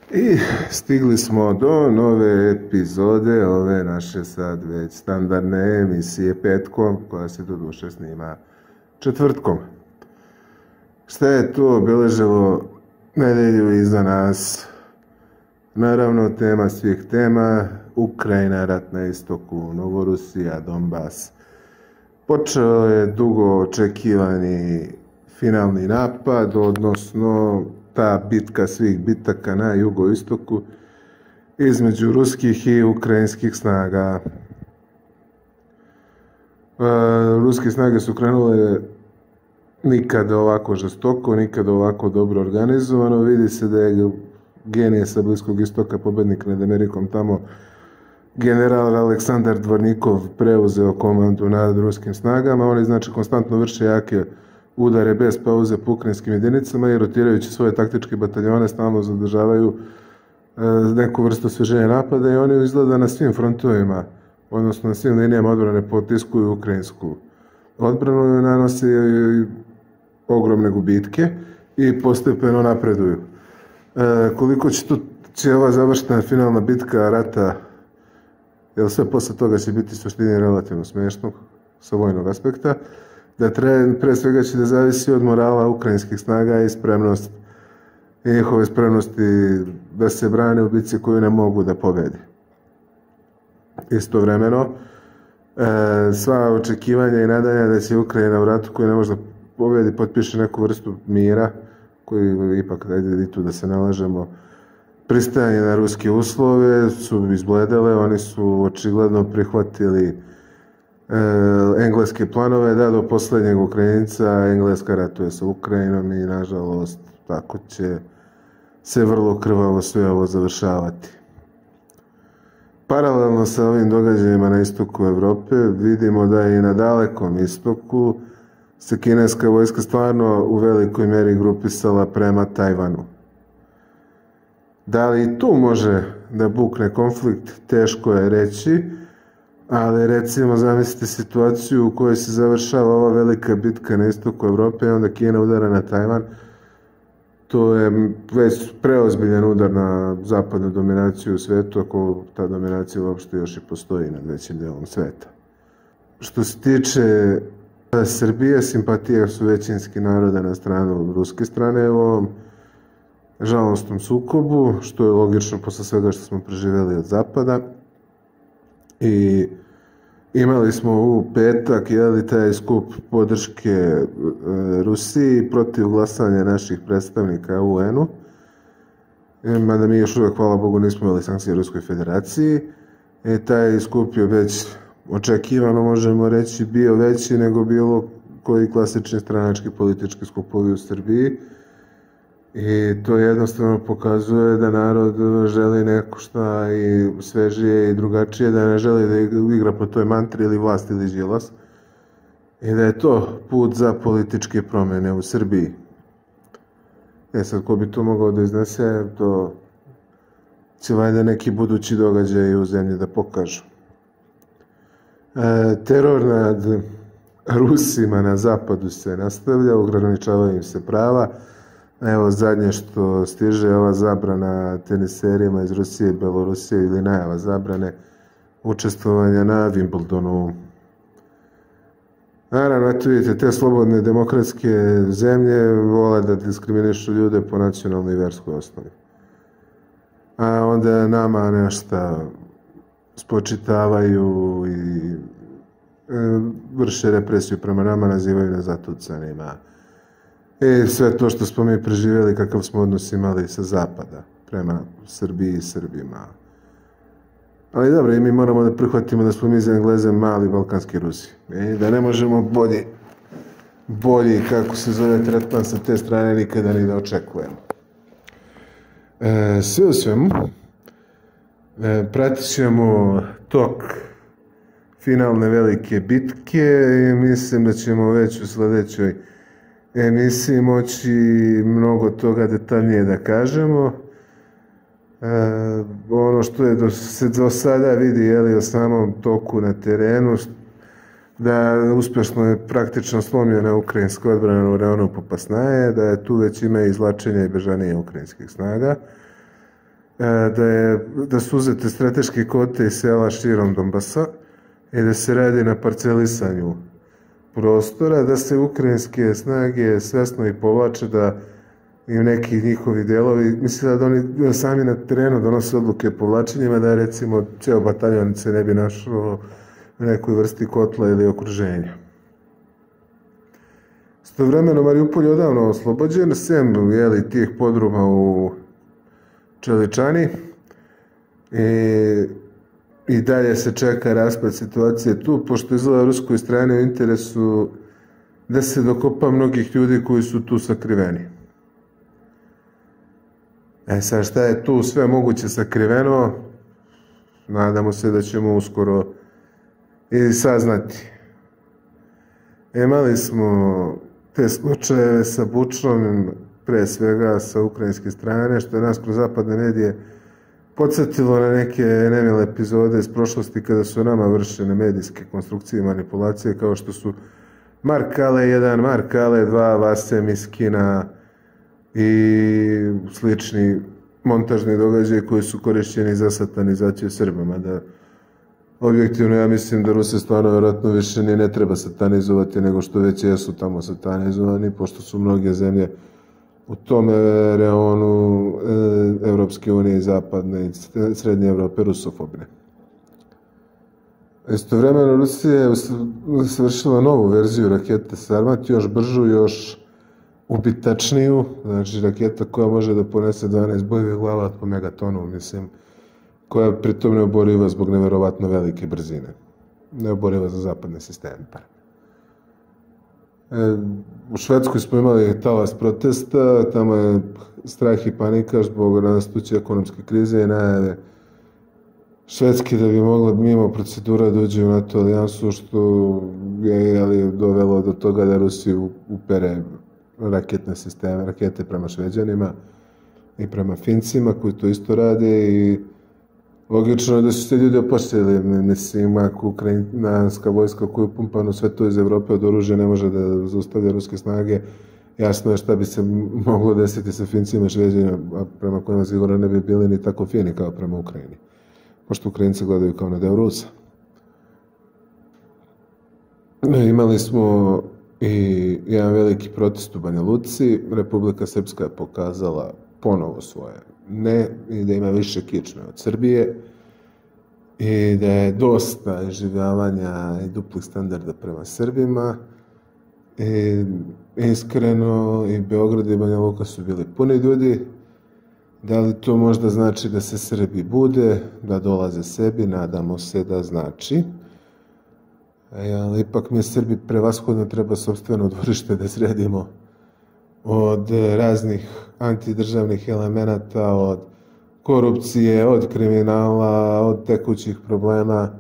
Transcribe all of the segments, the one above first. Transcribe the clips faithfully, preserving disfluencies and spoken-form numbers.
I stigli smo do nove epizode ove naše sad već standardne emisije petkom, koja se doduše snima četvrtkom. Šta je to obilježilo nedelju iza nas? Naravno, tema svih tema, Ukrajina, rat na istoku, Novorusija, Donbas. Počeo je dugo očekivani finalni napad, odnosno ta bitka svih bitaka na jugoistoku između ruskih i ukrajinskih snaga. E, ruske snage su krenule nikada ovako žestoko, nikada ovako dobro organizovano. Vidi se da je genije sa Bliskog istoka, pobednik nad Amerikom tamo, general Aleksandar Dvornikov preuzeo komandu nad ruskim snagama. Oni znači konstantno vrše jake udare bez pauze po ukrajinskim jedinicama i rotirajući svoje taktičke bataljone stalno zadržavaju e, neku vrstu osveženja napada i oni izgleda na svim frontovima, odnosno na svim linijama odbrane potiskuju ukrajinsku odbranu i nanose ogromne gubitke i postepeno napreduju. E, koliko će, tu, će ova završna finalna bitka rata, jer sve posle toga će biti suštini relativno smiješno sa vojnog aspekta, da tre, pre svega će da zavisi od morala ukrajinskih snaga i spremnost i njihove spremnosti da se brane u bitci koju ne mogu da pobedi. Istovremeno, e, sva očekivanja i nadanja da će Ukrajina u ratu koju ne može da pobedi potpiše neku vrstu mira, koji ipak, ajde i tu da se nalažemo, pristajanje na ruske uslove su izbledele, oni su očigledno prihvatili engleske planove da do poslednjeg Ukrajinca Engleska ratuje sa Ukrajinom i nažalost tako će se vrlo krvavo sve ovo završavati. Paralelno sa ovim događajima na istoku Evrope vidimo da i na dalekom istoku se kineska vojska stvarno u velikoj meri grupisala prema Tajvanu. Da li i tu može da bukne konflikt, teško je reći, ali recimo zamislite situaciju u kojoj se završava ova velika bitka na istoku Evrope i onda Kina udara na Tajvan. To je već preozbiljan udar na zapadnu dominaciju u svetu, ako ta dominacija uopšte još i postoji nad većim delom sveta. Što se tiče Srbije, simpatije su većinski naroda na stranu ruske strane u ovom žalostnom sukobu, što je logično posle svega što smo preživeli od zapada. I imali smo u petak jeli, taj skup podrške e, Rusiji protiv glasanja naših predstavnika u U N-u. E, mada mi još uvek, hvala Bogu, nismo imali sankcije Ruskoj federaciji. E, taj skup je već očekivano, možemo reći, bio veći nego bilo koji klasični stranački politički skupovi u Srbiji. I to jednostavno pokazuje da narod želi neko šta i svežije i drugačije, da ne želi da igra po toj mantri ili vlast ili Đilas i da je to put za političke promene u Srbiji. E sad, ko bi to mogao da iznese, to će valjda neki budući događaj u zemlji da pokažu. E, teror nad Rusima na zapadu se nastavlja, ograničavaju im se prava. Evo zadnje što stiže je ova zabrana teniserima iz Rusije i Belorusije ili najava zabrane učestvovanja na Wimbledonu. Naravno, eto vidite, te slobodne demokratske zemlje vole da diskriminišu ljude po nacionalnoj i verskoj osnovi. A onda nama nešto spočitavaju i e, vrše represiju prema nama, nazivaju nas zatucanima. I sve to što smo mi preživjeli, kakav smo odnos imali sa zapada, prema Srbiji i Srbima. Ali dobro, i mi moramo da prihvatimo da smo mi za Engleze mali balkanski Rusi. I da ne možemo bolji, bolji, kako se zove, tretman sa te strane nikada ni da očekujemo. E, sve u svemu, e, pratit ćemo tok finalne velike bitke i mislim da ćemo već u sledećoj emisiji moći mnogo toga detaljnije da kažemo. E, ono što je do, se do sada vidi jeli, o samom toku na terenu, da uspešno je praktično slomljena ukrajinska odbrana u reonu Popasnaje, da je tu već ima izlačenja i bežanije ukrajinskih snaga. da, je, da su uzete strateške kote i sela širom Donbasa i da se radi na parcelisanju prostora, da se ukrajinske snage svesno i povlače, da i neki njihovi delovi, mislim da oni sami na terenu donose odluke o povlačenjima, da recimo ceo bataljon se ne bi našao u nekoj vrsti kotla ili okruženja. Istovremeno Mariupolj je odavno oslobođen, sem jeli, tih podruma u Čeličani i, i dalje se čeka raspad situacije tu, pošto izgleda ruskoj strani u interesu da se dokopa mnogih ljudi koji su tu sakriveni. E sad, šta je tu sve moguće sakriveno? Nadamo se da ćemo uskoro i saznati. Imali smo te slučajeve sa Bučom, pre svega sa ukrajinske strane, što je nas kroz zapadne medije podsjetilo na neke nemile epizode iz prošlosti kada su nama vršene medijske konstrukcije i manipulacije, kao što su Markale jedan, Markale dva, Vase Miskina i slični montažni događaji koji su korišćeni za satanizaciju Srbama. Da, objektivno, ja mislim da Ruse stvarno vjerojatno više ni ne treba satanizovati, nego što već jesu tamo satanizovani, pošto su mnoge zemlje u tome reonu Evropske unije i zapadne i srednje Evrope rusofobne. Istovremeno Rusija je svršila novu verziju rakete Sarmat, još bržu, još ubitačniju, znači raketa koja može da ponese dvanaest bojevih glava po megatonu, mislim, koja je pritom neoboriva zbog neverovatno velike brzine. Neoboriva za zapadne sisteme. E, u Švedskoj smo imali talas protesta, tamo je strah i panika zbog nastuće ekonomske krize i najave Švedske da bi mogla mimo procedura da uđe u NATO alijansu, što je ali, dovelo do toga da Rusi upere raketne sisteme, rakete prema Šveđanima i prema Fincima koji to isto rade i logično je da su se ljudi opoštili, mislim, ako ukrajinska vojska koju je pumpano sve to iz Evrope od oružja ne može da zaustavlja ruske snage, jasno je šta bi se moglo desiti sa Fincima i Šveđanima, a prema kojima sigurno ne bi bili ni tako fini kao prema Ukrajini, pošto Ukrajinci gledaju kao na deo Rusa. Imali smo i jedan veliki protest u Banja Luci, Republika Srpska je pokazala ponovo svoje ne, i da ima više kičme od Srbije i da je dosta iživljavanja i duplih standarda prema Srbima. I iskreno i Beograd i Banja Luka su bili puni ljudi. Da li to možda znači da se Srbi bude, da dolaze sebi, nadamo se da znači. Ali ipak mi Srbi prevashodno treba sopstveno dvorište da sredimo od raznih antidržavnih elemenata, od korupcije, od kriminala, od tekućih problema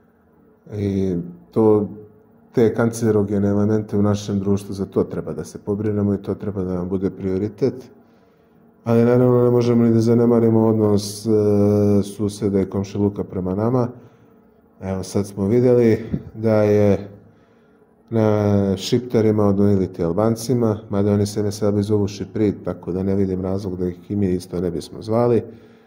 i to, te kancerogene elemente u našem društvu, za to treba da se pobrinemo i to treba da nam bude prioritet. Ali naravno ne možemo ni da zanemarimo odnos e, suseda i komšiluka prema nama. Evo sad smo vidjeli da je na Šiptarima odnojiliti Albancima, mada oni se ne sebe zovu Šipri, tako da ne vidim razlog da ih i mi isto ne bismo zvali.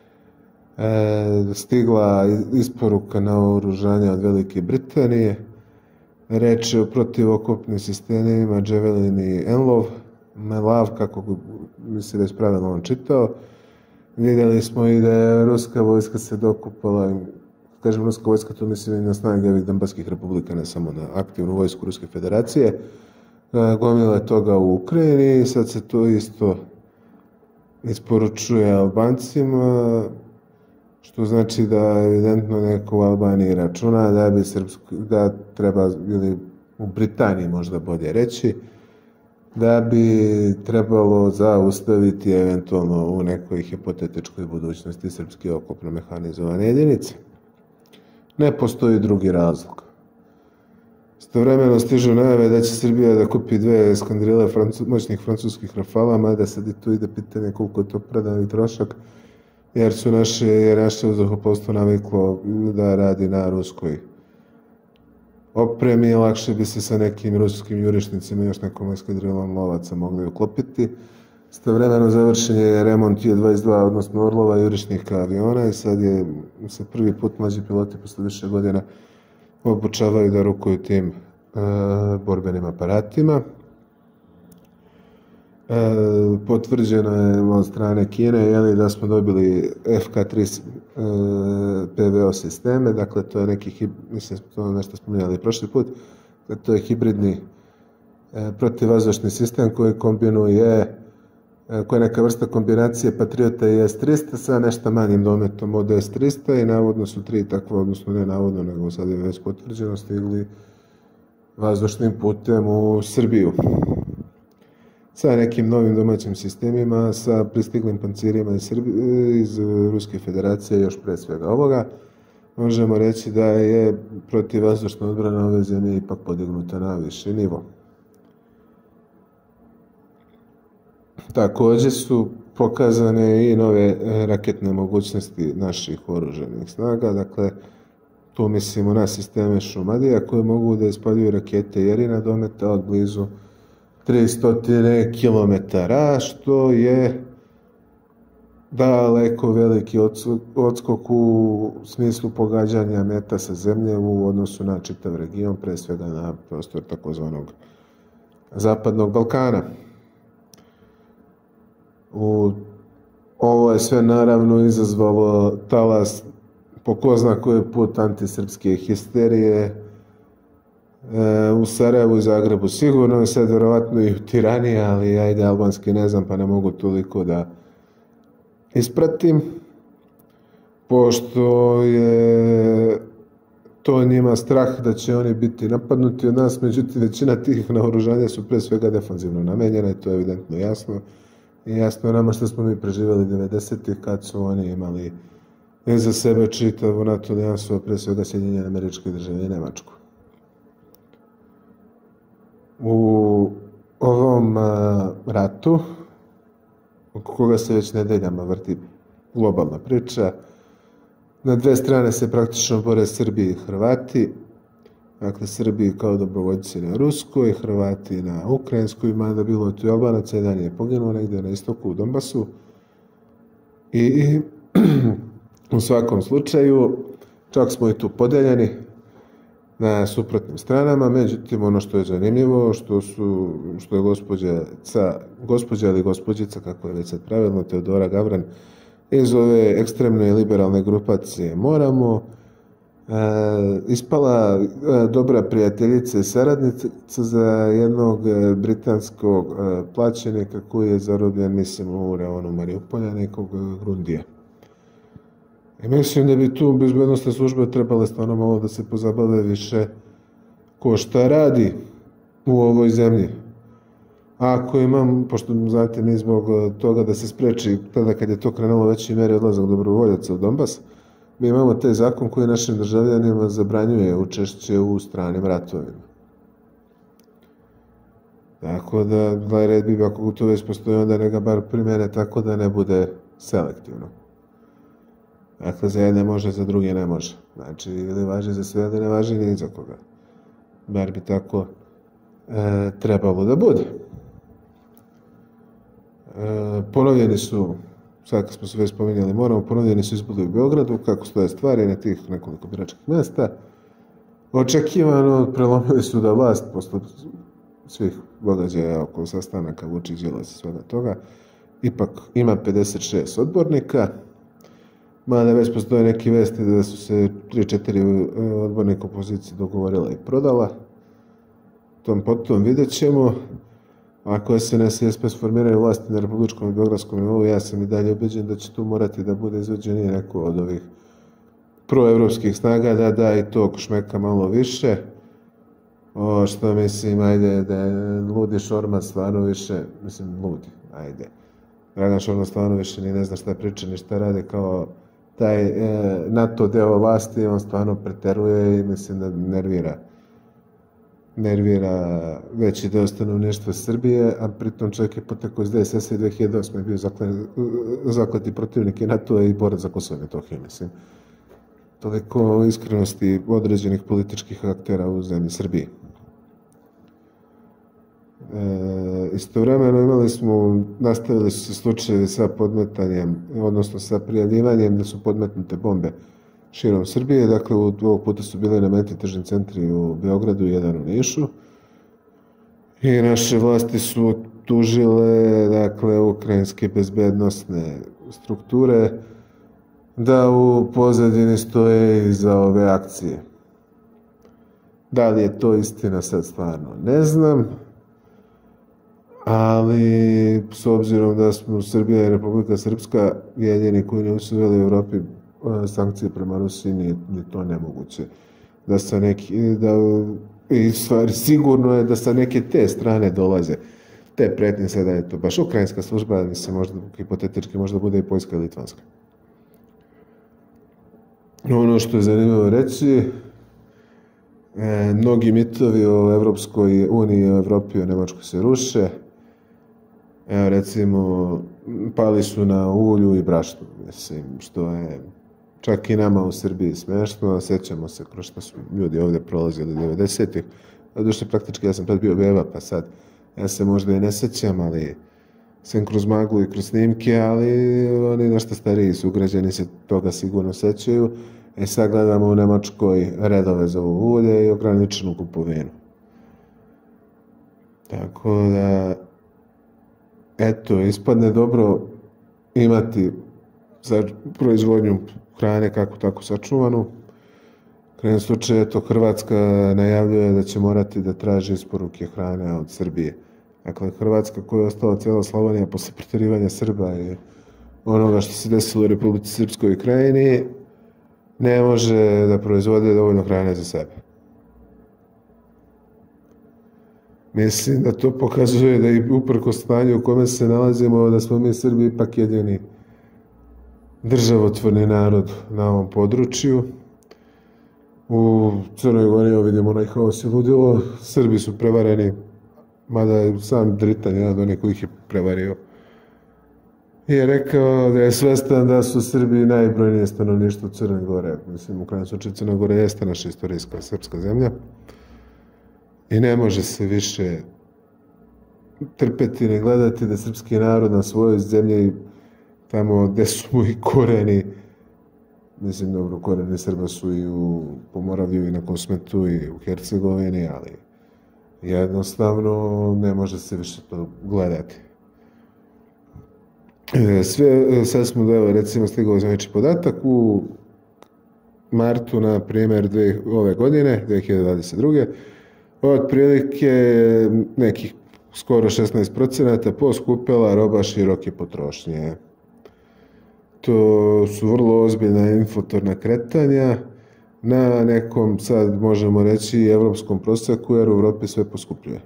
E, stigla isporuka na oružanje od Velike Britanije, reč je o protivokopnim sistemima Javelin i Enlov, Melav, kako mi se već pravilno on čitao. Vidjeli smo i da je ruska vojska se dokupala, kažem ruska vojska, to mislim i na snage ovih Donbaskih republika, ne samo na aktivnu vojsku Ruske federacije. Gomila je toga u Ukrajini i sad se to isto isporučuje Albancima, što znači da evidentno neko u Albaniji računa da bi srpsko, da treba, ili u Britaniji možda bolje reći, da bi trebalo zaustaviti eventualno u nekoj hipotetičkoj budućnosti srpske okopno mehanizovane jedinice. Ne postoji drugi razlog. Istovremeno stižu najave da će Srbija da kupi dve eskadrile francu, moćnih francuskih Rafala, mada sad i tu ide pitanje koliko je to predani trošak, jer su naše, jer naše vazduhoplovstvo naviklo da radi na ruskoj opremi, lakše bi se sa nekim ruskim jurišnicima i još nekom eskadrilom lovaca mogli uklopiti. Istovremeno završen je remont Je dvadeset dva, odnosno Orlova jurišnih aviona i sad je se prvi put mlađi piloti posle više godina obučavaju da rukuju tim e, borbenim aparatima. E, potvrđeno je od strane Kine jeli, da smo dobili F K tri e, P V O sisteme, dakle to je neki, mislim to nešto spominjali prošli put, to je hibridni e, protivvazdušni sistem koji kombinuje koja je neka vrsta kombinacije Patriota i S trista sa nešto manjim dometom od S trista i navodno su tri takva, odnosno ne navodno, nego sad je već potvrđeno, stigli vazdušnim putem u Srbiju. Sa nekim novim domaćim sistemima, sa pristiglim pancirima iz, Srbije, iz Ruske federacije, još pre svega ovoga, možemo reći da je protivvazdušna odbrana ove zemlje ipak podignuta na viši nivo. Također su pokazane i nove raketne mogućnosti naših oružanih snaga, dakle tu mislimo na sisteme Šumadija koji mogu da ispaljuju rakete Jerina dometa od blizu tristo kilometara, što je daleko veliki odskok u smislu pogađanja meta sa zemlje u odnosu na čitav region, pre svega na prostor takozvanog Zapadnog Balkana. U, ovo je sve naravno izazvalo talas po ko zna koji put antisrpske histerije e, u Sarajevu i Zagrebu sigurno i sad verovatno i u Tirani, ali ajde albanski ne znam pa ne mogu toliko da ispratim, pošto je to njima strah da će oni biti napadnuti od nas, međutim većina tih naoružanja su pre svega defanzivno namenjena i to je evidentno jasno. I jasno je nama što smo mi preživjeli devedesetih kad su oni imali iza sebe čitavu NATO alijansu, a pre svega Sjedinjene Američke Države i Nemačku. U ovom a, ratu, oko koga se već nedeljama vrti globalna priča, na dve strane se praktično bore Srbi i Hrvati, dakle Srbi kao dobrovoljci na Ruskoj, Hrvati na Ukrajinskoj, mada bilo tu i Albanaca, jedan je poginuo negdje na istoku u Donbasu. I u svakom slučaju, čak smo i tu podeljeni na suprotnim stranama, međutim ono što je zanimljivo, što, su, što je gospođa, gospođa ili gospođica, kako je već sad pravilno, Teodora Gavran, iz ove ekstremne liberalne grupacije Moramo, E, ispala e, dobra prijateljica i saradnica za jednog e, britanskog e, plaćenika koji je zarobljen, mislim, u reonu Mariupolja, nekog e, Grundija. I mislim da bi tu bezbednostne službe trebale stvarno malo da se pozabave više ko šta radi u ovoj zemlji. Ako imam, pošto znate mi zbog toga da se spreči, tada kad je to krenulo veći meri odlazak dobrovoljaca u Donbas, mi imamo taj zakon koji našim državljanima zabranjuje učešće u stranim ratovima. Tako da, da red bi, ako to već postoji, onda neka bar primjene tako da ne bude selektivno. Dakle, za jedne može, za druge ne može. Znači, ili važi za sve, ali ne važi ni za koga. Bar bi tako e, trebalo da bude. E, ponovljeni su, sad kad smo se već spominjali, moramo, ponovljeni su izbori u Beogradu, kako stoje stvari na tih nekoliko biračkih mjesta. Očekivano, prelomili su da vlast, posle svih događaja oko sastanaka Vučić, Đilas i svega toga, ipak ima pedeset šest odbornika, mada već postoje neki vesti da su se tri četiri odbornika opozicije dogovorila i prodala. Tom potom vidjet ćemo. Ako S N S i S P sformiraju vlasti na republičkom i beogradskom nivou, ja sam i dalje ubeđen da će tu morati da bude izvođenije neko od ovih proevropskih snaga, da da i tog šmeka malo više. O, što mislim, ajde, da je ludi Šormaz stvarno više, mislim, ludi, ajde. Dragan Šormaz stvarno više ni ne zna šta priča, ni šta radi kao taj e, NATO deo vlasti, on stvarno preteruje i mislim da nervira. nervira veći deo stanovništva Srbije, a pritom čovjek je potekao iz D S S i dve hiljade osme bio zakleti protivnik i NATO i borac za Kosovo i Metohiju, mislim. Toliko iskrenosti određenih političkih aktera u zemlji Srbiji. E, istovremeno imali smo, nastavili su se slučajevi sa podmetanjem, odnosno sa prijavljivanjem da su podmetnute bombe širom Srbije. Dakle, ovog puta su bili elementi tržni centri u Beogradu i jedan u Nišu. I naše vlasti su tužile, dakle, ukrajinske bezbednosne strukture da u pozadini stoje iza ove akcije. Da li je to istina, sad stvarno ne znam, ali s obzirom da smo Srbija i Republika Srpska jedini koji nisu uveli u Evropi sankcije prema Rusiji, nije, nije to nemoguće. Da sa neki, da, i stvari, sigurno je da sa neke te strane dolaze te pretnje, sada je to baš ukrajinska služba, mislim, možda, hipotetički možda bude i poljska i litvanska. Ono što je zanimljivo reći, e, mnogi mitovi o Evropskoj uniji, o Evropi, o Nemačkoj se ruše. Evo, recimo, pali su na ulju i brašnu, mislim, što je čak i nama u Srbiji smešno. Sjećamo se kroz što su ljudi ovdje prolazili devedesetih. Došli praktički, ja sam tad bio beba, pa sad ja se možda i ne sjećam, ali sam kroz maglu i kroz snimke, ali oni nešto stariji su ugrađeni se toga sigurno sjećaju. E sad gledamo u Nemačkoj redove za ovo ulje i ograničenu kupovinu. Tako da, eto, ispadne dobro imati za proizvodnju hrane kako tako sačuvanu. U krajnjem slučaju, eto, Hrvatska najavljuje da će morati da traži isporuke hrane od Srbije. Dakle, Hrvatska koja je ostala cijela Slavonija posle proterivanja Srba i onoga što se desilo u Republici Srpskoj i Krajini, ne može da proizvode dovoljno hrane za sebe. Mislim da to pokazuje da i uprko stanju u kome se nalazimo, da smo mi Srbi ipak jedini državotvorni narod na ovom području. U Crnoj Gori vidimo onaj haos i ludilo. Srbi su prevareni, mada je sam Dritan jedan od onih koji ih je prevario. I je rekao da je svestan da su Srbi najbrojnije stanovništvo Crne Gore. Mislim, u krajnjem slučaju Crna Gora jeste naša istorijska srpska zemlja. I ne može se više trpeti ni gledati da srpski narod na svojoj zemlji, tamo gde su mu i koreni, mislim, dobro, koreni Srba su i u Pomoravlju i na Kosmetu i u Hercegovini, ali jednostavno ne može se više to gledati. Sve, sad smo, da, recimo, stigao zvanični podatak u martu, na primjer, dve, ove godine, dve hiljade dvadeset druge. Otprilike nekih skoro šesnaest procenata poskupela roba široke potrošnje. To su vrlo ozbiljna inflatorna kretanja na nekom, sad možemo reći, evropskom proseku, jer u Evropi sve poskupljuje.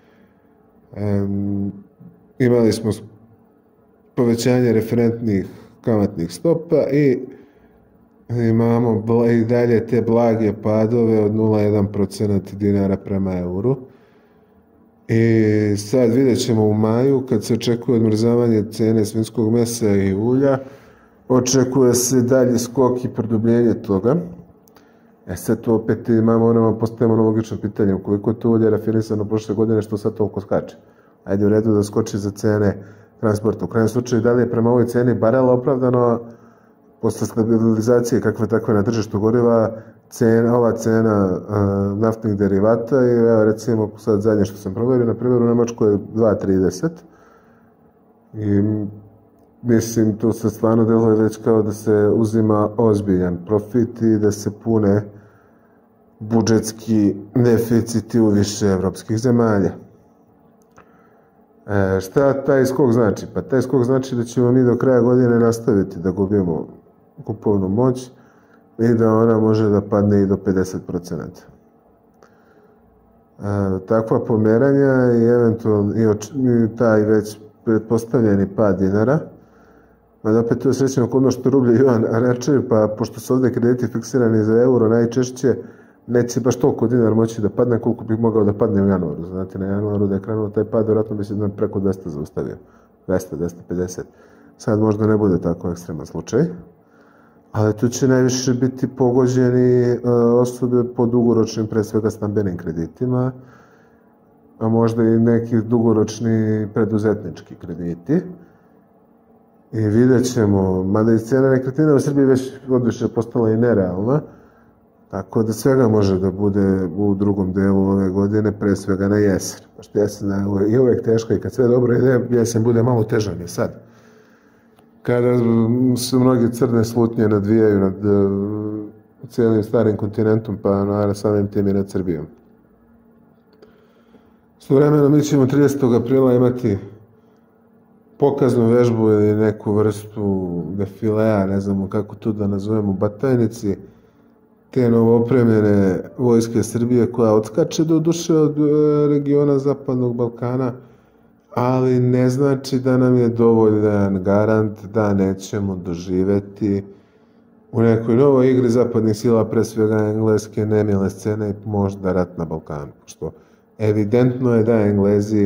Um, imali smo povećanje referentnih kamatnih stopa i imamo i dalje te blage padove od nula zarez jedan procenat dinara prema euru. I sad vidjet ćemo u maju, kad se očekuje odmrzavanje cene svinjskog mesa i ulja, očekuje se dalji skok i produbljenje toga. E sad to opet imamo, ono, postavimo logično pitanje, ukoliko je to ulje rafinisano prošle godine, što sad toliko skače? Ajde u redu da skoči za cene transporta. U krajnjem slučaju, da li je prema ovoj ceni barela opravdano posle stabilizacije kakve takve na tržištu goriva, cena, ova cena uh, naftnih derivata i evo, recimo sad zadnje što sam proverio, na primjer u Nemačkoj je dva trideset i mislim tu se stvarno deluje već kao da se uzima ozbiljan profit i da se pune budžetski deficiti u više evropskih zemalja. E, šta taj skok znači? Pa taj skok znači da ćemo mi do kraja godine nastaviti da gubimo kupovnu moć i da ona može da padne i do pedeset procenata. E, takva pomeranja i eventualno i, oč, i taj već pretpostavljeni pad dinara, a opet to je srećeno kod ono što rublje Jovan reče, pa pošto su ovdje krediti fiksirani za euro, najčešće neće baš toliko dinar moći da padne koliko bi mogao da padne u januaru. Znate, na januaru da je krenuo taj pad, vjerojatno bi se preko dvesta zaustavio. dvesta do dvesta pedeset. Sad možda ne bude tako ekstreman slučaj, ali tu će najviše biti pogođeni uh, osobe po dugoročnim, pre svega stambenim kreditima, a možda i neki dugoročni preduzetnički krediti. I vidjet ćemo, mada i cena nekretnina u Srbiji već odviše postala i nerealna, tako da svega može da bude u drugom delu ove godine, pre svega na jesen. Pošto jesen je uvek teška i kad sve dobro ide, jesen bude malo teža nego sad. Kada se mnogi crne slutnje nadvijaju nad cijelim starim kontinentom, pa naravno samim tim i nad Srbijom. Istovremeno mi ćemo tridesetog aprila imati pokaznu vežbu ili neku vrstu defilea, ne znamo kako to da nazovemo, u Batajnici, te novoopremljene vojske Srbije koja odskače do duše od regiona Zapadnog Balkana, ali ne znači da nam je dovoljan garant da nećemo doživeti u nekoj novoj igri zapadnih sila, pre svega engleske, nemile scene i možda rat na Balkanu. Pošto evidentno je da Englezi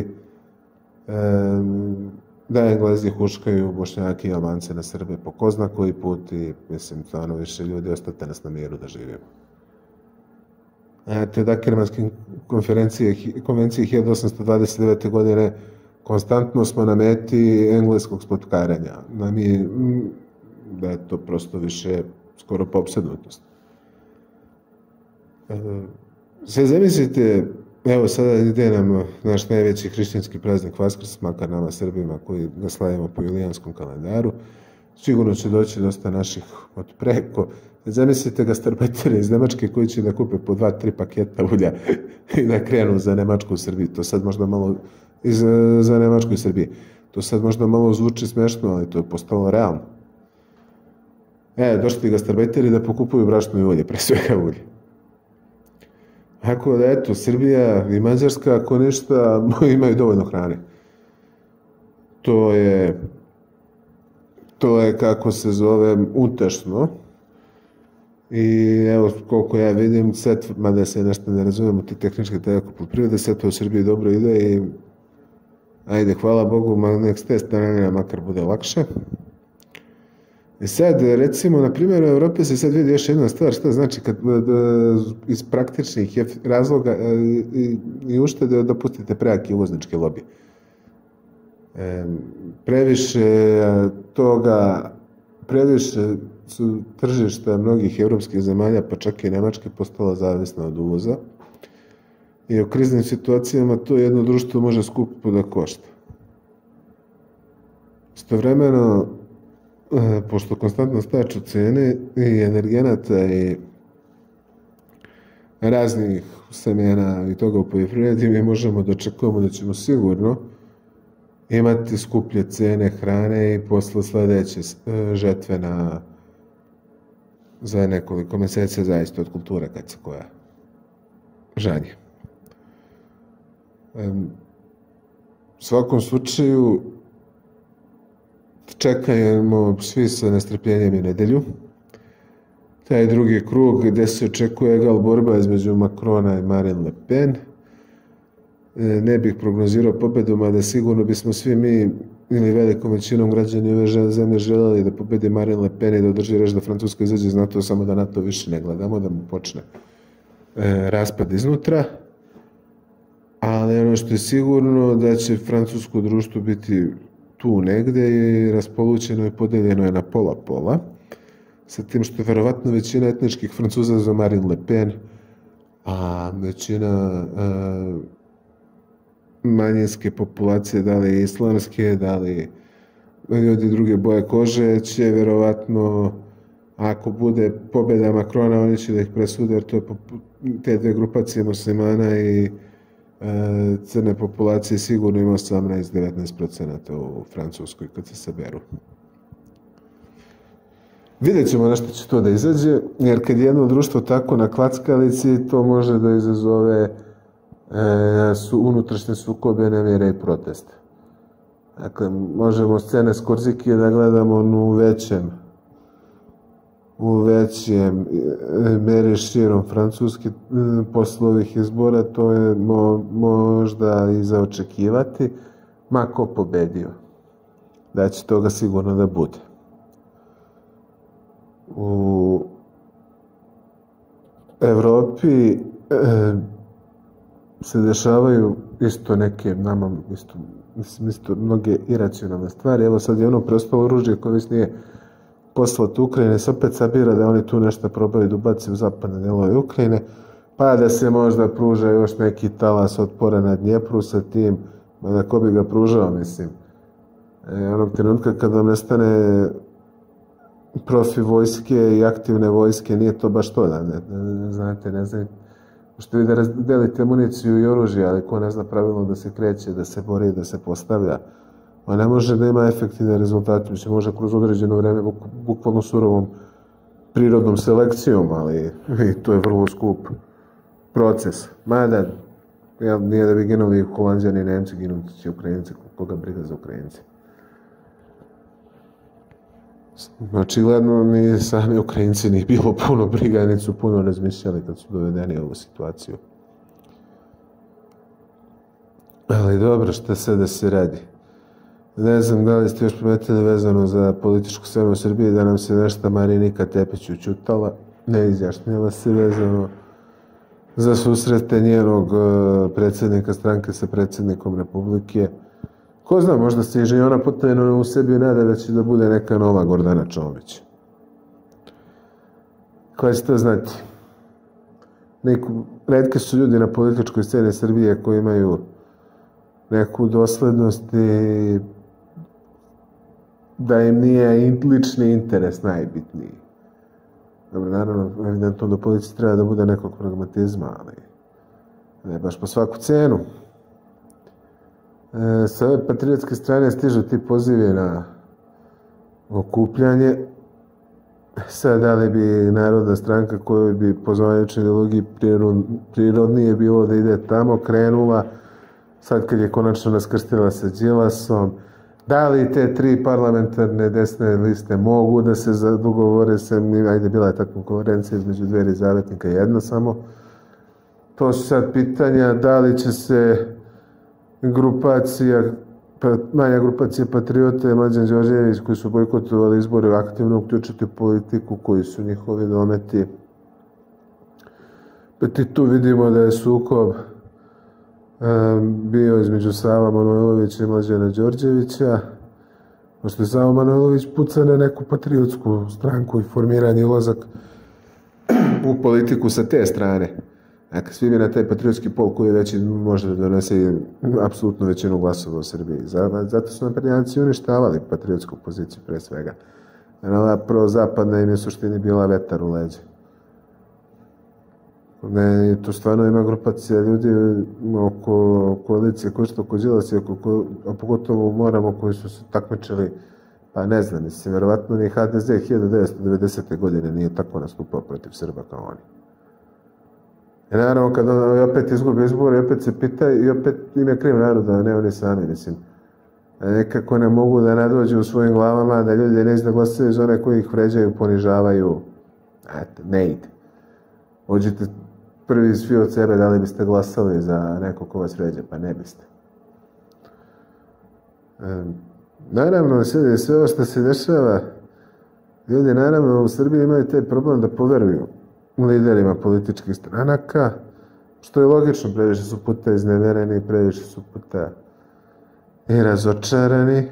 da Englezi huškaju Bošnjake i Albance na Srbe po ko zna koji put i mislim, stvarno više ljudi, ostate nas na miru da živimo. Te od Akermanske konvencije hiljadu osamsto dvadeset devete. godine konstantno smo na meti engleskog spotkaranja. Na mi, da je to prosto više skoro po opsednutost. Sve zamislite, evo sada ide nam naš najveći hrišćanski praznik Vaskrs, makar nama Srbima koji ga slavimo po julijanskom kalendaru. Sigurno će doći dosta naših od preko. Zamislite ga starbajtere iz Nemačke koji će da kupe po dva, tri paketa ulja i da krenu za Nemačku u Srbiji. To sad možda malo iz, za Nemačku i Srbiji. To sad možda malo zvuči smešno, ali to je postalo realno. E, došli ti ga starbajteri da pokupuju brašno i ulje, pre svega ulje. Tako da, eto, Srbija i Mađarska, ako ništa, imaju dovoljno hrane. To je, to je, kako se zove, utešno. I evo, koliko ja vidim, set, mada se nešto ne razumemo, ti tehničke tajako poljoprivrede, sve to u Srbiji dobro ide i ajde, hvala Bogu, nek s te strane makar bude lakše. I sad, recimo, na primjer, u Evropi se sad vidi još jedna stvar, šta znači kad iz praktičnih razloga i uštede dopustite prejaki uvoznički lobi. Previše toga, previše su tržišta mnogih evropskih zemalja, pa čak i Nemačke, postala zavisna od uvoza. I u kriznim situacijama to jedno društvo može skupo da košta. Istovremeno, pošto konstantno staču cene i energenata i raznih semena i toga u poljoprivredi, mi možemo da očekujemo da ćemo sigurno imati skuplje cene hrane i posle sledeće žetve na za nekoliko meseca, zaista od kulture kad se koja žanje. U svakom slučaju čekajemo svi sa nestrpljenjem i nedelju. Taj drugi krug gde se očekuje egal borba između Macrona i Marine Le Pen. Ne bih prognozirao pobedu, mada sigurno bismo svi mi ili velikom većinom građani ove zemlje želeli da pobedi Marine Le Pen i da održi reč da Francuska izađe iz NATO, samo da NATO više ne gledamo, da mu počne raspad iznutra. Ali ono što je sigurno da će francusko društvo biti tu negde i raspolućeno i podeljeno je na pola-pola, sa tim što je verovatno većina etničkih Francuza za Marine Le Pen, a većina manjinske populacije, da li islamske, da li ljudi druge boje kože, će verovatno, ako bude pobjeda Macrona, oni će da ih presude, jer to je te dve grupacije muslimana i crne populacije sigurno ima osamnaest do devetnaest procenata u Francuskoj kad se saberu. Vidjet ćemo na što će to da izađe, jer kad jedno društvo tako na klackalici, to može da izazove su unutrašnje sukobe, nemire i proteste. Dakle, možemo scene s Korzike da gledamo u većem u većem meri širom Francuske posle ovih izbora, to je možda i za očekivati, ma ko pobedio. Da će toga sigurno da bude. U Evropi se dešavaju isto neke, nama, isto, mislim, isto mnoge iracionalne stvari. Evo sad je ono preostalo oružje koje već nije poslati Ukrajine, se opet sabira da oni tu nešto probaju da ubaci u zapadne delove Ukrajine, pa da se možda pruža još neki talas otpora na Dnjepru sa tim, da ko bi ga pružao, mislim. E, onog trenutka kad vam nestane profi vojske i aktivne vojske, nije to baš to, da ne, ne, ne znate, ne znate, što vi da delite municiju i oružje, ali ko ne zna pravilno da se kreće, da se bori, da se postavlja, a ne može da ima efektivne rezultate, mislim, može kroz određeno vreme, buk, bukvalno surovom prirodnom selekcijom, ali i to je vrlo skup proces. Mada, ja, nije da bi ginuli Holanđani i Nemci, ginuti će Ukrajinci, koga briga za Ukrajinci. Očigledno ni sami Ukrajinci nije bilo puno briga, niti su puno razmišljali kad su dovedeni u ovu situaciju. Ali dobro, šta sad da se radi? Ne znam da li ste još primetili vezano za političku scenu u Srbiji, da nam se nešto Marinika Tepić učutala, ne izjašnjava se vezano za susrete njenog predsjednika stranke sa predsjednikom Republike. Ko zna, možda se i ona potajno u sebi nada da će da bude neka nova Gordana Čomić. Koja će to znati? Neku, retke su ljudi na političkoj sceni Srbije koji imaju neku doslednost i da im nije lični interes najbitniji. Dobro, naravno, evidentno do politici treba da bude nekog pragmatizma, ali ne baš po svaku cenu. E, sa ove patriotske strane stižu ti pozivi na okupljanje. Sad, da li bi Narodna stranka kojoj bi po zvaničnoj ideologiji prirodnije bilo da ide tamo, krenula, sad kad je konačno naskrstila sa Đilasom, da li te tri parlamentarne desne liste mogu da se dogovore sa, ajde, bila je ta konkurencija između Dveri i Zavetnika, jedna samo. To su sad pitanja, da li će se grupacija, manja grupacija patriota i Mlađan Đorđević koji su bojkotovali izbore aktivno uključiti u politiku, koji su njihovi dometi. Pa ti tu vidimo da je sukob bio između Sava Manojlovića i Mlađana Đorđevića, pošto je Sava Manojlović puca na neku patriotsku stranku i formiranje ulazak u politiku sa te strane. Dakle, svi bi na taj patriotski pol koji veći može da donese apsolutnu većinu glasova u Srbiji. Zato su naprednjaci uništavali patriotsku poziciju pre svega. Ova prozapadna im je suštini bila vetar u leđe. Ne, to stvarno ima grupacija ljudi oko koalicije koji što oko Đilasa, a pogotovo moramo koji su se takmičili, pa ne znam, mislim, verovatno ni ha de ze hiljadu devetsto devedesete. godine nije tako nastupao protiv Srba kao oni. I naravno, kad on opet izgubi izbore, opet se pita i opet im je kriv naroda, ne oni sami, mislim. Nekako ne mogu da nadođu u svojim glavama da ljudi neće da glasaju za one koji ih vređaju, ponižavaju. Eto, ne ide. Ođite prvi svi od sebe, da li biste glasali za neko ko vas vređa, pa ne biste. E, naravno, sve, sve ovo što se dešava, ljudi naravno u Srbiji imaju taj problem da poveruju liderima političkih stranaka, što je logično, previše su puta iznevereni, previše su puta i razočarani,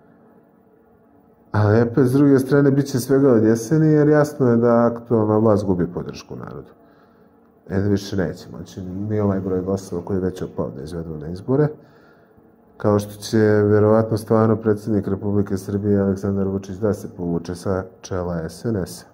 ali opet s druge strane bit će svega od jeseni, jer jasno je da aktualna vlast gubi podršku narodu. E da više neće moći ni ovaj broj glasova koji je već opao da izvedu na izbore, kao što će verovatno stvarno predsjednik Republike Srbije Aleksandar Vučić da se povuče sa čela es en es a.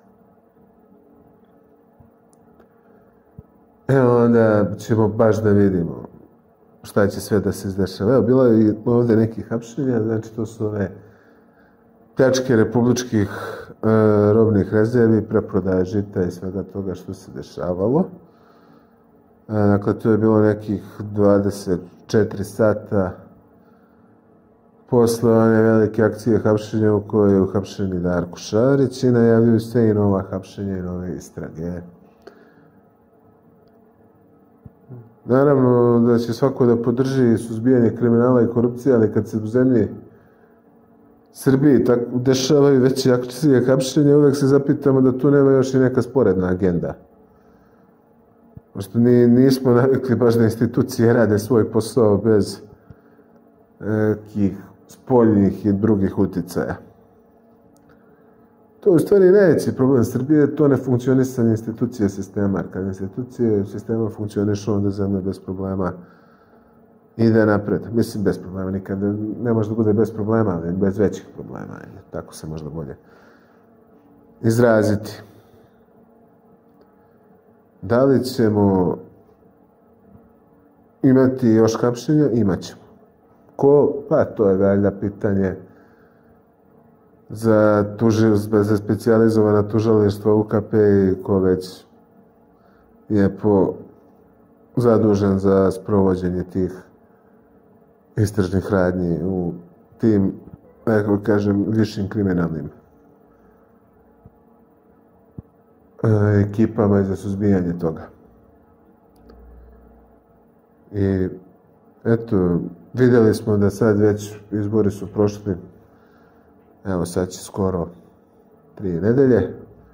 Evo onda ćemo baš da vidimo šta će sve da se izdešava. Evo, bilo je ovde nekih hapšenja, znači to su ove pljačke republičkih e, robnih rezervi, preprodaje žita i svega toga što se dešavalo. E, dakle, to je bilo nekih dvadeset četiri sata posle one velike akcije hapšenja u kojoj je uhapšen i Darko Šarić i najavljuju se i nova hapšenja i nove istrage. Naravno da će svako da podrži suzbijanje kriminala i korupcije, ali kad se u zemlji Srbiji tako dešavaju veće akcije hapšenja, uvek se zapitamo da tu nema još i neka sporedna agenda. Pošto nismo navikli baš da institucije rade svoj posao bez nekih spoljnih i drugih uticaja. To je u stvari najveći problem Srbije, to ne funkcionisanje institucije sistema. Kad institucije sistema funkcionišu, onda zemlja bez problema ide napred. Mislim, bez problema. Nikad ne može da bude bez problema, ali bez većih problema. Tako se možda bolje izraziti. Da li ćemo imati još hapšenja? Imaćemo. Ko? Pa to je valjda pitanje za, za specijalizovana tužilaštva U K P i ko već je po zadužen za sprovođenje tih istražnih radnji u tim, kako kažem, višim kriminalnim ekipama i za suzbijanje toga. I eto, vidjeli smo da sad već izbori su prošli, evo sad će skoro tri nedelje,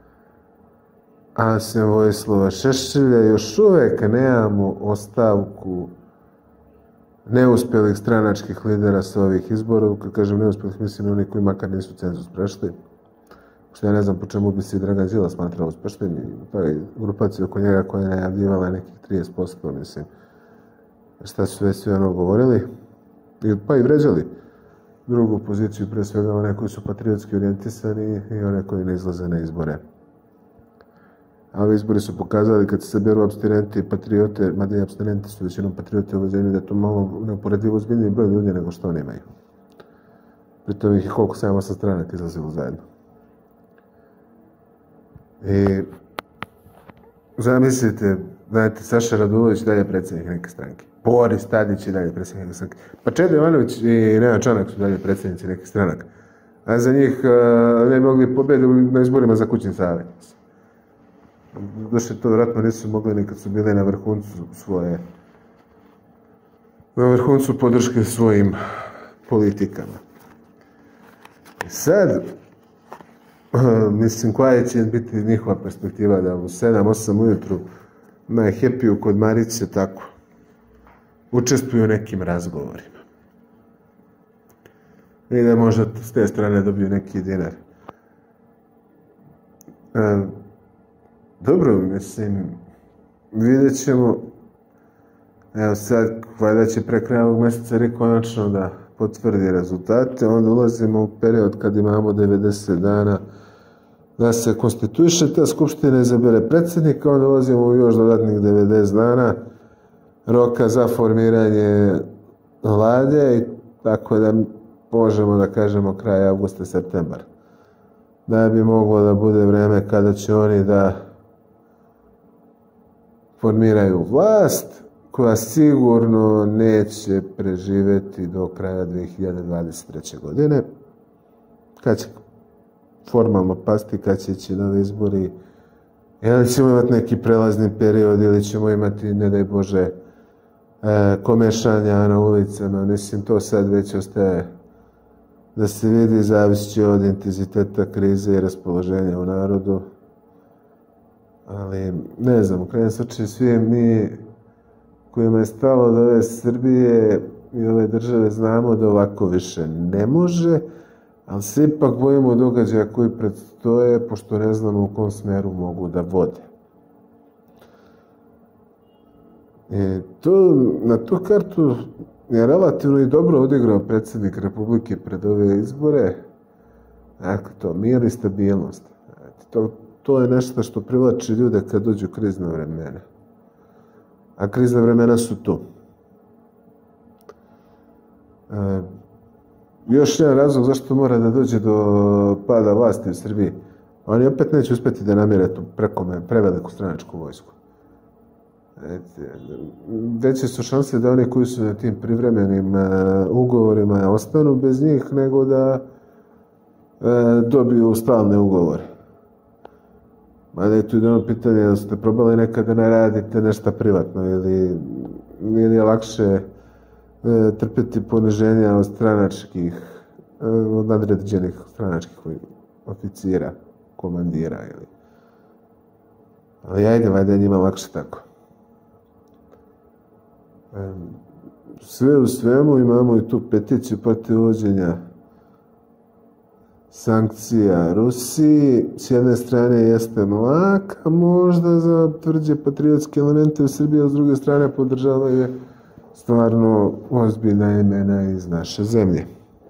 a sem Vojislava Šešelja još uvek nemamo ostavku neuspjelih stranačkih lidera sa ovih izbora. Kad kažem neuspjelih, mislim oni koji makar nisu cenzus prešli. Što ja ne znam po čemu bi se i Dragan Đilas smatrao uspešnim. Pa je grupacija oko njega koja je najavljivala nekih trideset posto, mislim. Šta su već sve ono govorili. Pa i vređali drugu poziciju, pre svega one koji su patriotski orijentisani i one koji ne izlaze na izbore. A ovi izbori su pokazali kad se saberu apstinenti i patriote, mada i apstinenti su većinom patriote u ovoj zemlji, da je to malo neuporedivo ozbiljniji broj ljudi nego što oni imaju. Pritom ih je koliko sedam osam stranaka izlazilo zajedno. I zamislite, znate, Saša Radulović dalje je predsjednik neke stranke. Boris Tadić je dalje predsjednik neke stranke. Pa Čedo Jovanović i Nenad Čanak su dalje predsjednici nekih stranaka. A za njih ne mogli pobediti na izborima za kućni savjet. Došli to vjerojatno nisu mogli ni kad su bili na vrhuncu svoje, na vrhuncu podrške svojim politikama. I sad, mislim, koja će biti njihova perspektiva da u sedam osam ujutru na Happy-u kod Marice tako učestvuju u nekim razgovorima. I da možda s te strane dobiju neki dinar. E, dobro, mislim, vidjet ćemo. Evo sad, valjda će pre kraja ovog mjeseca Rik konačno da potvrdi rezultate, onda ulazimo u period kad imamo devedeset dana da se konstituiše ta skupština, izabere predsjednika, onda ulazimo u još dodatnih devedeset dana roka za formiranje vlade i tako da možemo da kažemo kraj avgusta, septembar. Da bi moglo da bude vreme kada će oni da formiraju vlast, koja sigurno neće preživeti do kraja dve hiljade dvadeset treće. godine, kad će formalno pasti, kad će ići novi izbori, ili ćemo imati neki prelazni period, ili ćemo imati, ne daj Bože, e, komešanja na ulicama. Mislim, to sad već ostaje da se vidi, zavisi od intenziteta krize i raspoloženja u narodu. Ali, ne znam, u krajnjem slučaju svi mi kojima je stalo od ove Srbije i ove države znamo da ovako više ne može, ali se ipak bojimo događaja koji predstoje, pošto ne znamo u kom smeru mogu da vode. I to, na tu kartu je relativno i dobro odigrao predsjednik Republike pred ove izbore. Dakle, to, mir i stabilnost. To, to je nešto što privlači ljude kad dođu krizna vremena. A krizna vremena su tu. E, još jedan razlog zašto mora da dođe do pada vlasti u Srbiji. Oni opet neće uspjeti da namire tu prekome, preveliku stranačku vojsku. Veće su šanse da oni koji su na tim privremenim e, ugovorima ostanu bez njih, nego da e, dobiju stalne ugovore. Mada je tu jedno pitanje da ste probali nekada ne radite nešto privatno ili nije lakše e, trpiti poniženja od stranačkih, e, od nadređenih stranačkih oficira, komandira ili. Ali ajde, valjda je njima lakše tako. Sve u svemu imamo i tu peticiju protiv uvođenja sankcija Rusiji. S jedne strane jeste mlaka možda za tvrđe patriotske elemente u Srbiji, a s druge strane podržava je stvarno ozbiljna imena iz naše zemlje.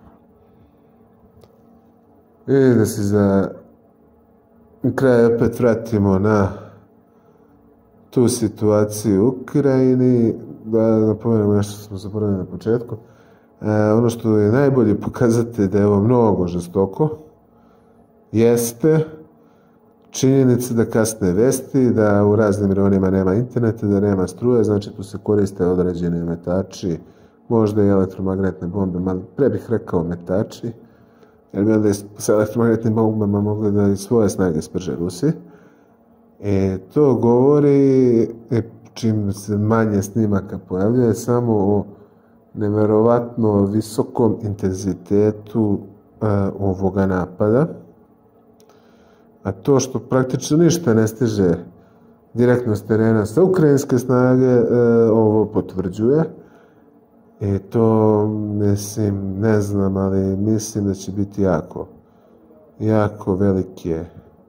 I da se za kraj opet vratimo na tu situaciju u Ukrajini, da napomenemo nešto što smo zaboravili na početku. E, ono što je najbolji pokazatelj da je ovo mnogo žestoko jeste činjenica da kasne vesti, da u raznim reonima nema interneta, da nema struje, znači tu se koriste određeni metači, možda i elektromagnetne bombe, malo pre bih rekao metači, jer bi onda sa elektromagnetnim bombama mogli da i svoje snage sprže Rusi. E, to govori, čim se manje snimaka pojavljuje, samo o neverovatno visokom intenzitetu a, ovoga napada. A to što praktično ništa ne stiže direktno s terena sa ukrajinske snage, e, ovo potvrđuje. I to, mislim, ne znam, ali mislim da će biti jako, jako velike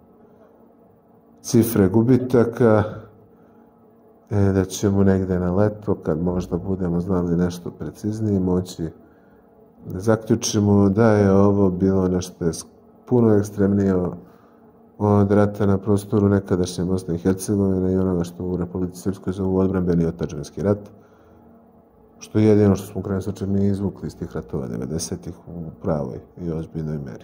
cifre gubitaka, e, da ćemo negde na leto, kad možda budemo znali nešto preciznije, moći da zaključimo da je ovo bilo nešto puno ekstremnije od rata na prostoru nekadašnje Bosne i Hercegovine i onoga što u Republici Srpskoj zovu odbrambeni otadžbinski rat, što je jedino što smo u krajnjem slučaju mi izvukli iz tih ratova devedesetih u pravoj i ozbiljnoj meri.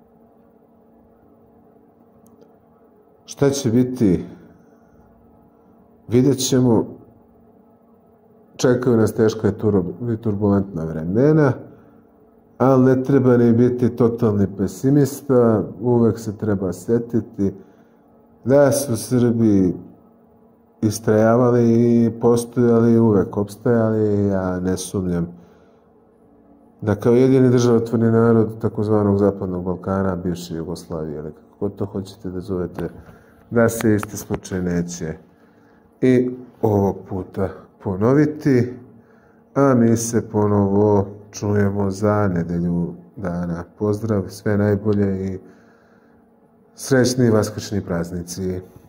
Šta će biti, vidjet ćemo. Čekaju nas teška i turbulentna vremena, ali ne treba ni biti totalni pesimista, uvek se treba setiti da su Srbi istrajavali i postojali i uvek opstajali. Ja ne sumnjam da kao jedini državotvorni narod takozvanog Zapadnog Balkana, bivše Jugoslavije, ili kako to hoćete da zovete, da se isti slučaj neće i ovog puta ponoviti, a mi se ponovo čujemo za nedelju dana. Pozdrav, sve najbolje i srećni vaskršnji praznici.